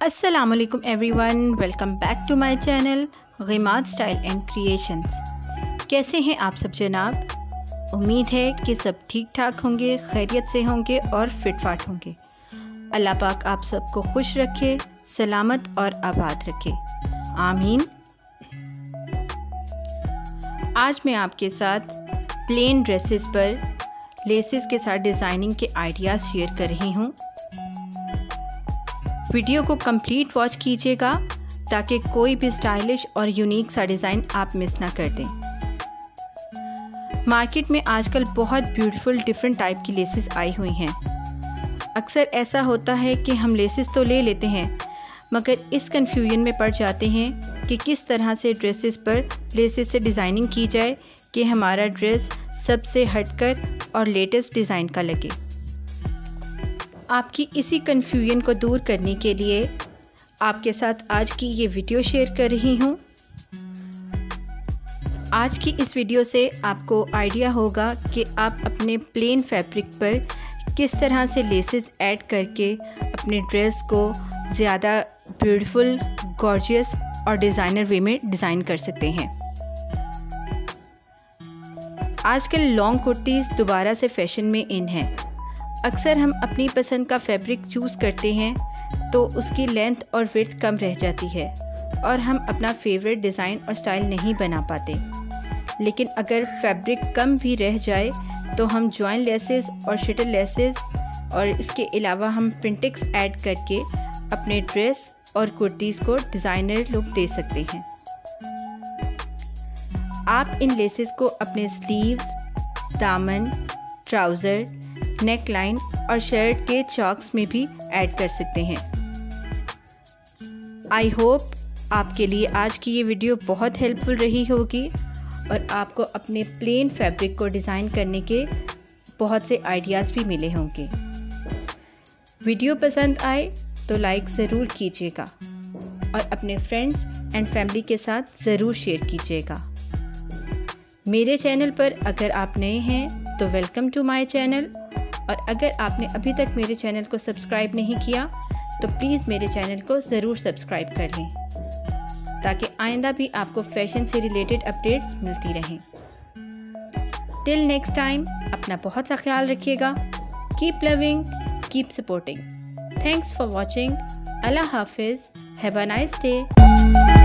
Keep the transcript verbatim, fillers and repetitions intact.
अस्सलामुअलैकुम everyone, welcome back to my channel गिमाद style and creations. कैसे हैं आप सब जनाब? उम्मीद है कि सब ठीक ठाक होंगे, खैरियत से होंगे और फिटफाट होंगे। अल्लाह पाक आप सबको खुश रखे, सलामत और आबाद रखे, आमीन। आज मैं आपके साथ प्लेन ड्रेसेस पर लेसेस के साथ डिज़ाइनिंग के आइडियाज़ शेयर कर रही हूँ। वीडियो को कंप्लीट वॉच कीजिएगा ताकि कोई भी स्टाइलिश और यूनिक सा डिज़ाइन आप मिस ना कर दें। मार्केट में आजकल बहुत ब्यूटीफुल डिफरेंट टाइप की लेसेस आई हुई हैं। अक्सर ऐसा होता है कि हम लेसेस तो ले लेते हैं मगर इस कन्फ्यूजन में पड़ जाते हैं कि किस तरह से ड्रेसेस पर लेसेस से डिज़ाइनिंग की जाए कि हमारा ड्रेस सबसे हटकर और लेटेस्ट डिज़ाइन का लगे। आपकी इसी कन्फ्यूजन को दूर करने के लिए आपके साथ आज की ये वीडियो शेयर कर रही हूँ। आज की इस वीडियो से आपको आइडिया होगा कि आप अपने प्लेन फैब्रिक पर किस तरह से लेसेस ऐड करके अपने ड्रेस को ज़्यादा ब्यूटीफुल, गॉर्जियस और डिज़ाइनर वे में डिज़ाइन कर सकते हैं। आजकल लॉन्ग कुर्तीज़ दोबारा से फैशन में इन हैं। अक्सर हम अपनी पसंद का फैब्रिक चूज़ करते हैं तो उसकी लेंथ और विड्थ कम रह जाती है और हम अपना फेवरेट डिज़ाइन और स्टाइल नहीं बना पाते। लेकिन अगर फैब्रिक कम भी रह जाए तो हम जॉइन लेसेस और शटल लेसेस और इसके अलावा हम प्रिंटेक्स ऐड करके अपने ड्रेस और कुर्तीज़ को डिज़ाइनर लुक दे सकते हैं। आप इन लेसेस को अपने स्लीव्स, दामन, ट्राउज़र, नेक लाइन और शर्ट के चॉक्स में भी ऐड कर सकते हैं। आई होप आपके लिए आज की ये वीडियो बहुत हेल्पफुल रही होगी और आपको अपने प्लेन फैब्रिक को डिज़ाइन करने के बहुत से आइडियाज़ भी मिले होंगे। वीडियो पसंद आए तो लाइक ज़रूर कीजिएगा और अपने फ्रेंड्स एंड फैमिली के साथ ज़रूर शेयर कीजिएगा। मेरे चैनल पर अगर आप नए हैं तो वेलकम टू माय चैनल, और अगर आपने अभी तक मेरे चैनल को सब्सक्राइब नहीं किया तो प्लीज़ मेरे चैनल को ज़रूर सब्सक्राइब कर लें ताकि आइंदा भी आपको फैशन से रिलेटेड अपडेट्स मिलती रहें। टिल नेक्स्ट टाइम, अपना बहुत सा ख्याल रखिएगा। Keep loving, keep supporting. Thanks for watching. अल्लाह हाफिज़। Have a nice day.